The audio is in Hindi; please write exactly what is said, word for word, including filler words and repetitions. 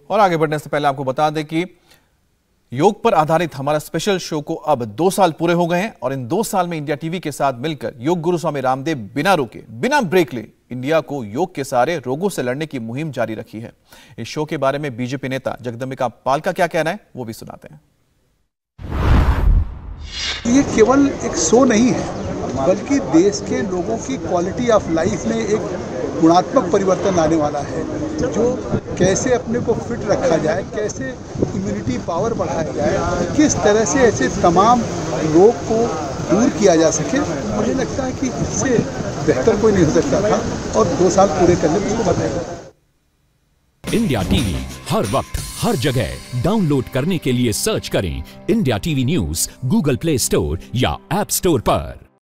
और आगे बढ़ने से पहले आपको बता दें कि योग पर आधारित हमारा स्पेशल शो को अब दो साल पूरे हो गए हैं और इन दो साल में इंडिया टीवी के साथ मिलकर योग गुरु स्वामी रामदेव बिना रुके, बिना ब्रेक ले इंडिया को योग के सारे रोगों से लड़ने की मुहिम जारी रखी है। इस शो के बारे में बीजेपी नेता जगदंबिका पाल का क्या कहना है वो भी सुनाते हैं। ये केवल एक शो नहीं है, बल्कि देश के लोगों की क्वालिटी ऑफ लाइफ में एक गुणात्मक परिवर्तन आने वाला है, जो कैसे अपने को फिट रखा जाए, कैसे इम्यूनिटी पावर बढ़ाया जाए, किस तरह से ऐसे तमाम रोग को दूर किया जा सके। मुझे लगता है कि इससे बेहतर कोई नहीं हो सकता था और दो साल पूरे करने में उसको बताएगा। इंडिया टीवी हर वक्त हर जगह डाउनलोड करने के लिए सर्च करें India TV news Google Play Store या ऐप स्टोर पर।